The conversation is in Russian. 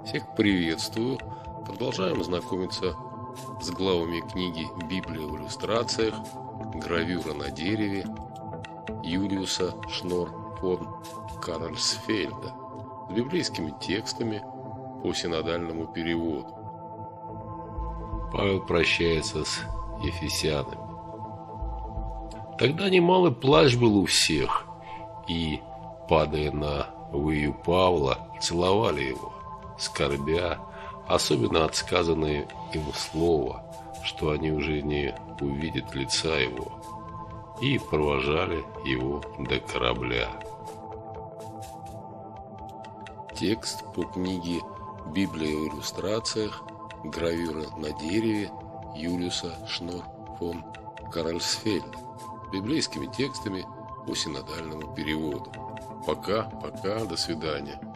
Всех приветствую. Продолжаем знакомиться с главами книги «Библия в иллюстрациях. Гравюра на дереве» Юлиуса Шнор фон Карольсфельда с библейскими текстами по синодальному переводу. Павел прощается с ефесянами. Тогда немалый плач был у всех, и, падая на выю Павла, целовали его, скорбя, особенно от сказанного им слова, что они уже не увидят лица его, и провожали его до корабля. Текст по книге «Библия в иллюстрациях. Гравюра на дереве» Юлиуса Шнор фон Карольсфельда с библейскими текстами по синодальному переводу. Пока, до свидания.